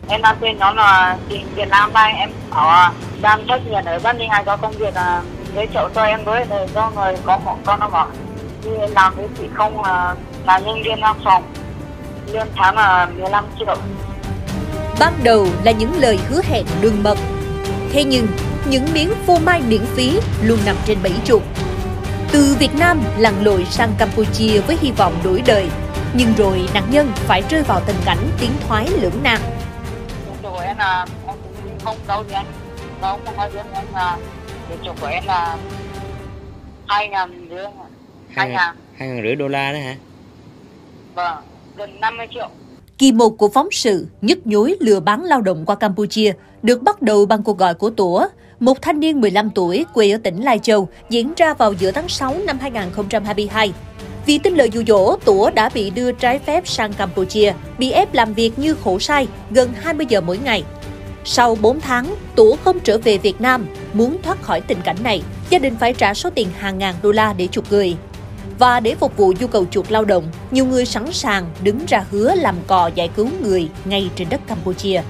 Em đang tên nhóm là Tình Việt Nam Bay. Em ở đang thất nghiệp ở Bắc Ninh, ai có công việc giới thiệu cho em với, để do người có một con nó bảo đi làm với chị không, là nhân viên văn phòng, lương tháng là 15 triệu. Ban đầu là những lời hứa hẹn đường mật, thế nhưng những miếng phô mai miễn phí luôn nằm trên bẫy chuột. Từ Việt Nam lặn lội sang Campuchia với hy vọng đổi đời, nhưng rồi nạn nhân phải rơi vào tình cảnh tiến thoái lưỡng nan. Chủ của em là em không đâu thì anh không nói với em là chủ của em là 2.500 đô la đó hả? Vâng, gần 50 triệu. Kỳ một của phóng sự nhức nhối lừa bán lao động qua Campuchia được bắt đầu bằng cuộc gọi của Tủa, một thanh niên 15 tuổi quê ở tỉnh Lai Châu, diễn ra vào giữa tháng 6 năm 2022. Vì tin lời dụ dỗ, Tủa đã bị đưa trái phép sang Campuchia, bị ép làm việc như khổ sai gần 20 giờ mỗi ngày. Sau 4 tháng, Tủa không trở về Việt Nam. Muốn thoát khỏi tình cảnh này, gia đình phải trả số tiền hàng ngàn đô la để chuộc người. Và để phục vụ nhu cầu chuộc lao động, nhiều người sẵn sàng đứng ra hứa làm cò giải cứu người ngay trên đất Campuchia.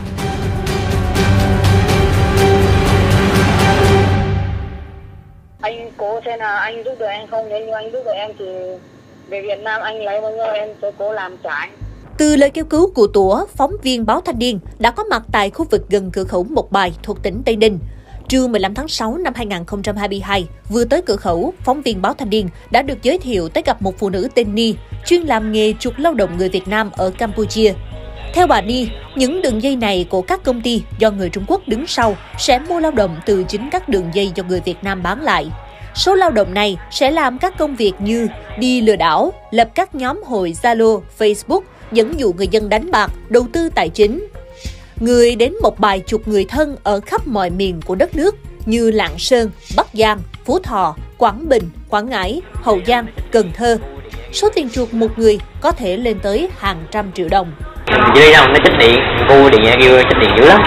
Anh cố xem là anh giúp được em không, nếu như anh giúp được em thì về Việt Nam anh lấy bao nhiêu em sẽ cố làm trả anh. Từ lời kêu cứu của Tủa, phóng viên báo Thanh niên đã có mặt tại khu vực gần cửa khẩu Mộc Bài thuộc tỉnh Tây Ninh. Trưa 15 tháng 6 năm 2022, vừa tới cửa khẩu, phóng viên báo Thanh niên đã được giới thiệu tới gặp một phụ nữ tên Ni, chuyên làm nghề chuộc lao động người Việt Nam ở Campuchia. Theo bà Ni, những đường dây này của các công ty do người Trung Quốc đứng sau sẽ mua lao động từ chính các đường dây do người Việt Nam bán lại. Số lao động này sẽ làm các công việc như đi lừa đảo, lập các nhóm hội Zalo, Facebook, dẫn dụ người dân đánh bạc, đầu tư tài chính. Người đến Mộc Bài chuộc người thân ở khắp mọi miền của đất nước như Lạng Sơn, Bắc Giang, Phú Thọ, Quảng Bình, Quảng Ngãi, Hậu Giang, Cần Thơ. Số tiền chuộc một người có thể lên tới hàng trăm triệu đồng. Chứ đi đâu nó chích điện, cô điện kêu chích điện dữ lắm.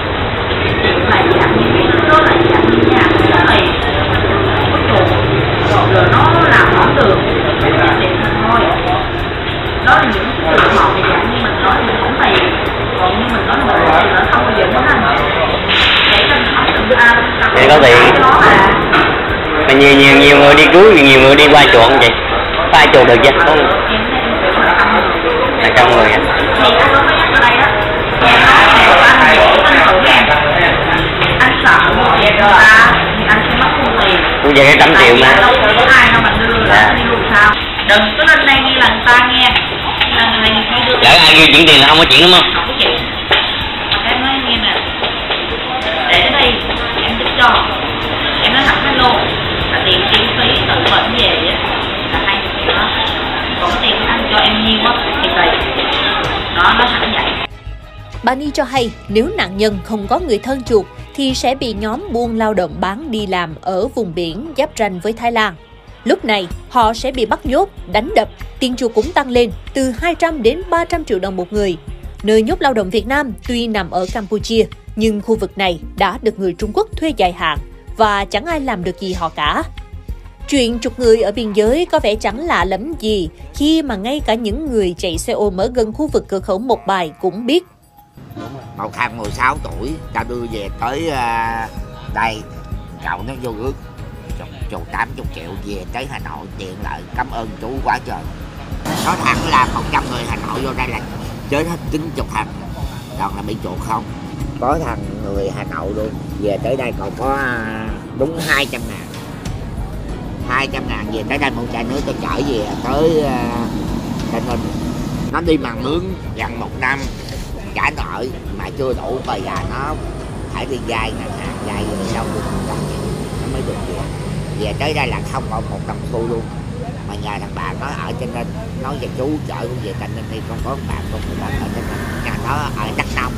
Rồi nó làm không được điện thôi. Đó là những trường hợp thì dạng như mình nói thì không tiền, còn như mình nói mình thì nó không bao giờ có thành. Để cho nó không được để có tiền. Mà nhiều người đi cứu, nhiều người đi qua chuộng vậy. Có ai chuộng được chứ? Không. Là 100 người hả? Thì anh có nhắc ở đây đó. Anh dỗ anh thử nè. Anh sợ về người ta thì anh sẽ mất nhiều tiền. Cũng về cái 100 triệu mà. Đâu có ai đâu mình đưa ra đi luôn sao? Đừng có lên đây nghe là người ta nghe. Lỡ ai ghi chuyển tiền là không có chuyện đúng không? Không có chuyện. Em nói nghe nè. Để đến đây em giúp cho. Em nói thẳng hello. Là tiền chi phí tự bệnh về á là 20 triệu đó. Còn cái tiền anh cho em nhiều á thì tùy. Nó thẳng vậy. Bà Ni cho hay nếu nạn nhân không có người thân chuộc thì sẽ bị nhóm buôn lao động bán đi làm ở vùng biển giáp ranh với Thái Lan. Lúc này, họ sẽ bị bắt nhốt, đánh đập, tiền chuộc cũng tăng lên từ 200 đến 300 triệu đồng một người. Nơi nhốt lao động Việt Nam tuy nằm ở Campuchia, nhưng khu vực này đã được người Trung Quốc thuê dài hạn và chẳng ai làm được gì họ cả. Chuyện chuộc người ở biên giới có vẻ chẳng lạ lẫm gì khi mà ngay cả những người chạy xe ôm ở gần khu vực cửa khẩu Mộc Bài cũng biết. Một thằng 16 tuổi, ta đưa về tới đây, cậu nó vô ước chục 80 triệu về tới Hà Nội tiện lợi, cảm ơn chú quá trời. Nói thẳng là 100 người Hà Nội vô đây là chết hết 90 thằng, còn là bị chuột không. Có thằng người Hà Nội luôn, về tới đây còn có đúng 200 ngàn. 200 ngàn về tới đây một chai nước tôi chở về tới Tây Ninh. Nó đi bằng mướn gần 1 năm, trả nợ mà chưa đủ, bây giờ nó phải đi vay ngân hàng, vay rồi đâu được nó mới được về. Về tới đây là không còn một đồng xu luôn. Mà nhà thằng bạn nó ở trên Ninh, nói về chú chở con về Tây Ninh đi, con có bạn con người bạn ở trên Ninh, nhà nó ở Đắk Nông.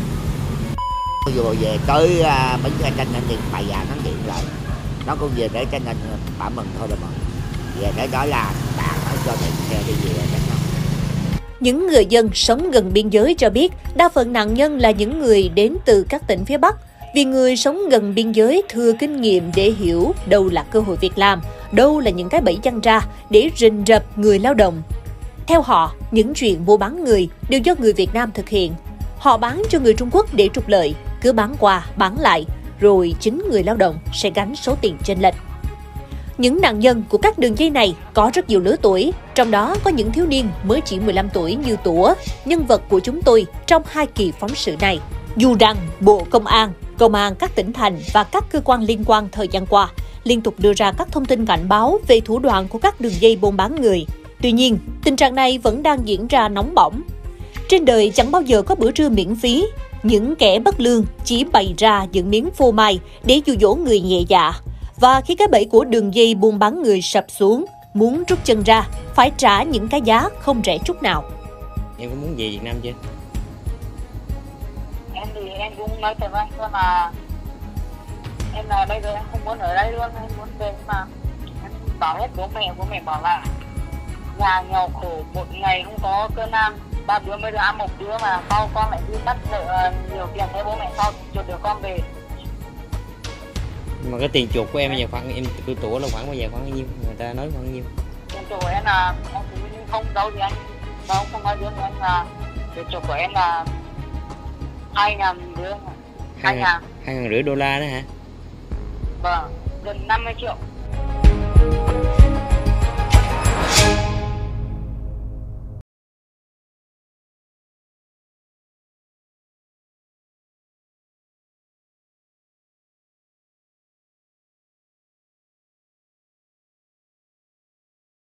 Vừa về tới bến xe Tây Ninh thì bây giờ nó điện lại, nó cũng về tới Tây Ninh, bà mừng thôi rồi mà. Về tới đó là bạn nó cho tiền xe đi về Đắk Nông. Những người dân sống gần biên giới cho biết đa phần nạn nhân là những người đến từ các tỉnh phía Bắc. Vì người sống gần biên giới thừa kinh nghiệm để hiểu đâu là cơ hội việc làm, đâu là những cái bẫy giăng ra để rình rập người lao động. Theo họ, những chuyện mua bán người đều do người Việt Nam thực hiện. Họ bán cho người Trung Quốc để trục lợi, cứ bán qua, bán lại, rồi chính người lao động sẽ gánh số tiền chênh lệch. Những nạn nhân của các đường dây này có rất nhiều lứa tuổi, trong đó có những thiếu niên mới chỉ 15 tuổi như Tủa, nhân vật của chúng tôi trong 2 kỳ phóng sự này. Dù rằng Bộ Công an các tỉnh thành và các cơ quan liên quan thời gian qua liên tục đưa ra các thông tin cảnh báo về thủ đoạn của các đường dây buôn bán người. Tuy nhiên, tình trạng này vẫn đang diễn ra nóng bỏng. Trên đời chẳng bao giờ có bữa trưa miễn phí. Những kẻ bất lương chỉ bày ra những miếng phô mai để dụ dỗ người nhẹ dạ. Và khi cái bẫy của đường dây buôn bán người sập xuống, muốn rút chân ra, phải trả những cái giá không rẻ chút nào. Em có muốn về Việt Nam chưa? Em thì em cũng nói thật anh thôi mà em là bây giờ em không muốn ở đây luôn, em muốn về mà em bảo hết bố mẹ bảo là nhà nghèo khổ một ngày không có cơm ăn, 3 đứa mới được ăn một đứa mà sau con lại đi bắt nợ nhiều tiền thế bố mẹ sau chuột được con về. Mà cái tiền chuộc của em bây giờ khoảng em tuổi là khoảng bao giờ, khoảng bao nhiêu, người ta nói khoảng bao nhiêu? Tiền chuộc của em là em cũng không đâu thì anh không nói với anh là tiền chuộc của em là 2.000 đứa, 2.500 đô la đó hả? Vâng, gần 50 triệu.